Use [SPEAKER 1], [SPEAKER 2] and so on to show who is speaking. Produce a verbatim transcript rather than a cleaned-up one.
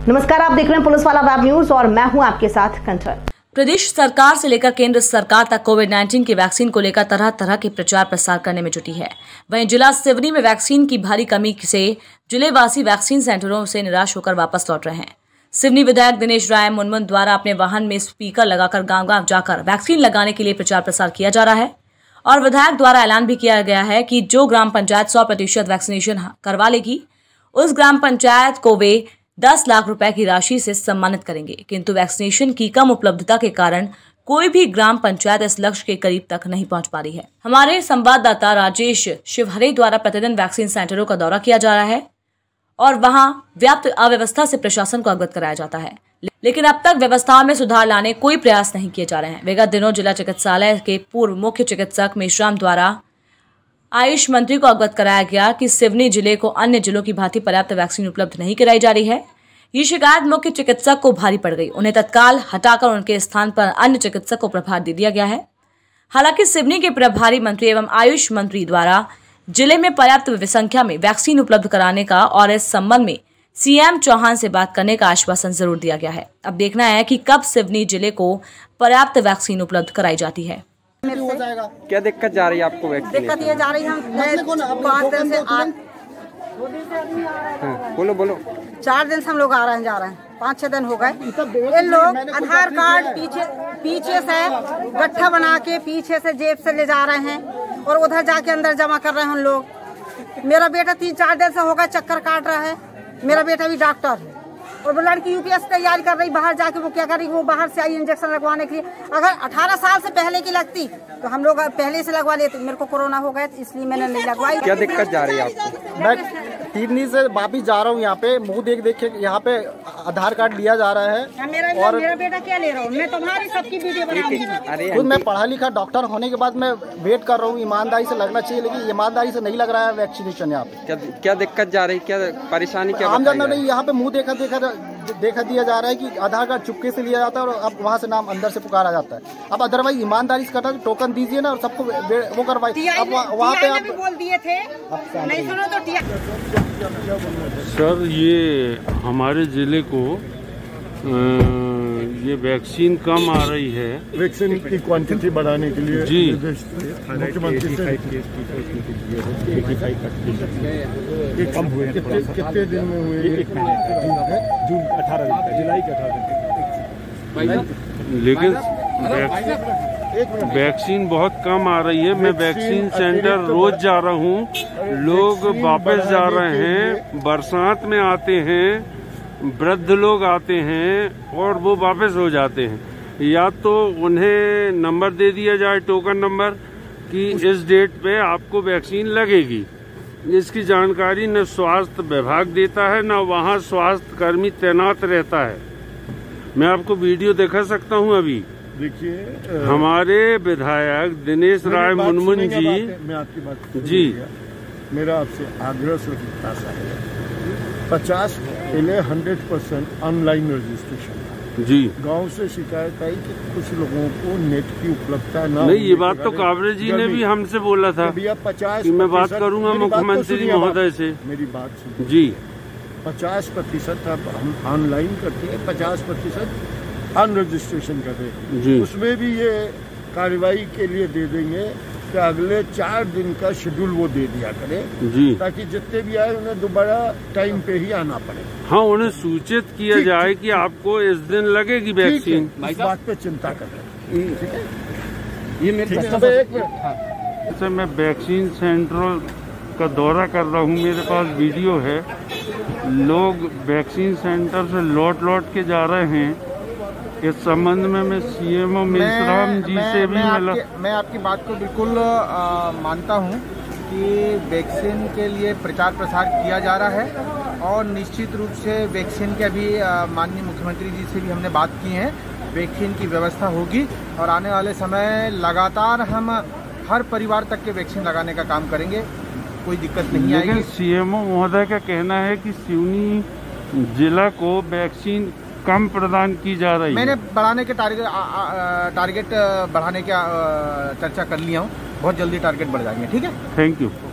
[SPEAKER 1] नमस्कार, आप देख रहे हैं पुलिस वाला वेब न्यूज और मैं हूं आपके साथ कंचन।
[SPEAKER 2] प्रदेश सरकार से लेकर केंद्र सरकार तक कोविड उन्नीस की वैक्सीन को लेकर तरह तरह के प्रचार प्रसार करने में जुटी है। वहीं जिला सिवनी में वैक्सीन की भारी कमी से जिलेवासी वैक्सीन सेंटरों से निराश होकर वापस लौट रहे हैं। सिवनी विधायक दिनेश राय मुनमुन द्वारा अपने वाहन में स्पीकर लगाकर गांव-गांव जाकर वैक्सीन लगाने के लिए प्रचार प्रसार किया जा रहा है और विधायक द्वारा ऐलान भी किया गया है कि जो ग्राम पंचायत सौ प्रतिशत वैक्सीनेशन करवा लेगी उस ग्राम पंचायत को वे दस लाख रुपए की राशि से सम्मानित करेंगे। किंतु वैक्सीनेशन की कम उपलब्धता के कारण कोई भी ग्राम पंचायत इस लक्ष्य के करीब तक नहीं पहुंच पा रही है। हमारे संवाददाता राजेश शिवहरे द्वारा प्रतिदिन वैक्सीन सेंटरों का दौरा किया जा रहा है और वहां व्याप्त अव्यवस्था से प्रशासन को अवगत कराया जाता है, लेकिन अब तक व्यवस्थाओं में सुधार लाने कोई प्रयास नहीं किए जा रहे हैं। विगत दिनों जिला चिकित्सालय के पूर्व मुख्य चिकित्सक मेश्राम द्वारा आयुष मंत्री को अवगत कराया गया कि सिवनी जिले को अन्य जिलों की भांति पर्याप्त वैक्सीन उपलब्ध नहीं कराई जा रही है। ये शिकायत मुख्य चिकित्सक को भारी पड़ गई। उन्हें तत्काल हटाकर उनके स्थान पर अन्य चिकित्सक को प्रभार दे दिया गया है। हालांकि सिवनी के प्रभारी मंत्री एवं आयुष मंत्री द्वारा जिले में पर्याप्त संख्या में वैक्सीन उपलब्ध कराने का और इस संबंध में सीएम चौहान से बात करने का आश्वासन जरूर दिया गया है। अब देखना है कि कब सिवनी जिले को पर्याप्त वैक्सीन उपलब्ध कराई जाती है।
[SPEAKER 3] हो जाएगा। क्या दिक्कत जा रही है आपको वैक्सीन?
[SPEAKER 4] दिक्कत ये जा रही है, हम पाँच दिन से आ...
[SPEAKER 3] हाँ, बोलो बोलो
[SPEAKER 4] चार दिन से हम लोग आ रहे हैं, जा रहे हैं, पाँच छह दिन हो गए। इन लोग आधार कार्ड पीछे पीछे से गट्ठा बना के पीछे से जेब से ले जा रहे हैं और उधर जाके अंदर जमा कर रहे हैं उन लोग। मेरा बेटा तीन चार दिन से हो गए चक्कर काट रहा है। मेरा बेटा भी डॉक्टर है और वो लड़की यूपीएस तैयारी कर रही, बाहर जाके वो क्या कर रही, वो बाहर से आई इंजेक्शन लगवाने के लिए। अगर अठारह साल से पहले की लगती तो हम लोग पहले से लगवा लेते। मेरे को कोरोना हो गया इसलिए मैंने नहीं लगवाई।
[SPEAKER 3] क्या दिक्कत जा रही है आपको?
[SPEAKER 5] मैं तीन दिन से वापिस जा रहा हूँ, यहाँ पे मुंह देख देख के यहाँ पे आधार कार्ड लिया जा रहा है।
[SPEAKER 4] मेरा और मेरा बेटा क्या ले रहा हूँ, मैं तुम्हारी सबकी वीडियो बनाऊंगी।
[SPEAKER 5] खुद मैं पढ़ा लिखा डॉक्टर होने के बाद मैं वेट कर रहा हूँ, ईमानदारी से लगना चाहिए, लेकिन ईमानदारी से नहीं लग रहा है वैक्सीनेशन यहाँ पे।
[SPEAKER 3] क्या क्या दिक्कत जा रही, क्या परेशानी, क्या
[SPEAKER 5] आम जनता नहीं, यहाँ पे मुँह देखा देखा देखा दिया जा रहा है कि आधार कार्ड चुपके से लिया जाता है और अब वहाँ से नाम अंदर से पुकारा जाता है। अब अदरवाइज ईमानदारी से करना, टोकन दीजिए ना और सबको वो करवाइए। अब वहाँ पे आप
[SPEAKER 4] बोल दिए थे नहीं सुनो तो।
[SPEAKER 6] सर, ये हमारे ज़िले को ये वैक्सीन कम आ रही है।
[SPEAKER 7] वैक्सीन की क्वांटिटी बढ़ाने के लिए
[SPEAKER 6] जी
[SPEAKER 7] मुख्यमंत्री से कम हुए। कितने कितने दिन में हुए? एक जून अठारह दिन, जुलाई के अठारह दिन।
[SPEAKER 6] लेकिन वैक्सीन बहुत कम आ रही है। मैं वैक्सीन सेंटर रोज जा रहा हूँ, लोग वापस जा रहे हैं, बरसात में आते हैं, वृद्ध लोग आते हैं और वो वापस हो जाते हैं। या तो उन्हें नंबर दे दिया जाए, टोकन नंबर, कि इस डेट पे आपको वैक्सीन लगेगी। इसकी जानकारी न स्वास्थ्य विभाग देता है, न वहाँ स्वास्थ्य कर्मी तैनात रहता है। मैं आपको वीडियो दिखा सकता हूँ अभी।
[SPEAKER 7] देखिए,
[SPEAKER 6] हमारे विधायक दिनेश राय मुनमुन जी,
[SPEAKER 7] मैं आपकी बात
[SPEAKER 6] जी,
[SPEAKER 7] मेरा आपसे आग्रह से सा है, पचास पहले हंड्रेड परसेंट ऑनलाइन रजिस्ट्रेशन।
[SPEAKER 6] जी,
[SPEAKER 7] गांव से शिकायत आई कि कुछ लोगों को नेट की उपलब्धता न
[SPEAKER 6] नहीं, ये बात तो कावरे जी ने भी हमसे बोला था
[SPEAKER 7] पचास
[SPEAKER 6] कि मैं बात करूंगा मुख्यमंत्री महोदय से।
[SPEAKER 7] मेरी बात सुनिए
[SPEAKER 6] जी,
[SPEAKER 7] पचास प्रतिशत अब हम ऑनलाइन करते हैं, पचास प्रतिशत अन रजिस्ट्रेशन कर रहे हैं। उसमें भी ये कार्रवाई के लिए दे देंगे कि अगले चार दिन का शेड्यूल वो दे दिया करें जी, ताकि जितने भी आए उन्हें दोबारा टाइम पे ही आना पड़े।
[SPEAKER 6] हाँ, उन्हें सूचित किया जाए कि आपको इस दिन लगेगी वैक्सीन।
[SPEAKER 7] इस बात पे चिंता कर रहे हैं। ठीक है,
[SPEAKER 5] ये मेरे
[SPEAKER 7] एक मिनट।
[SPEAKER 6] मैं वैक्सीन सेंटर का दौरा कर रहा हूँ, मेरे पास वीडियो है। लोग वैक्सीन सेंटर से लौट लौट के जा रहे हैं। इस संबंध में मैं सीएमओ मेश्राम जी
[SPEAKER 5] मैं,
[SPEAKER 6] से भी
[SPEAKER 5] मैं
[SPEAKER 6] मिला।
[SPEAKER 5] आपकी, मैं आपकी बात को बिल्कुल आ, मानता हूं कि वैक्सीन के लिए प्रचार प्रसार किया जा रहा है और निश्चित रूप से वैक्सीन के अभी माननीय मुख्यमंत्री जी से भी हमने बात की है। वैक्सीन की व्यवस्था होगी और आने वाले समय लगातार हम हर परिवार तक के वैक्सीन लगाने का काम करेंगे, कोई दिक्कत नहीं आएगी।
[SPEAKER 6] लेकिन सीएमओ महोदय का कहना है कि सिवनी जिला को वैक्सीन कम प्रदान की जा रही है।
[SPEAKER 5] मैंने बढ़ाने के टारगेट टारगेट बढ़ाने की चर्चा कर लिया हूँ, बहुत जल्दी टारगेट बढ़ जाएंगे। ठीक है,
[SPEAKER 6] थैंक यू।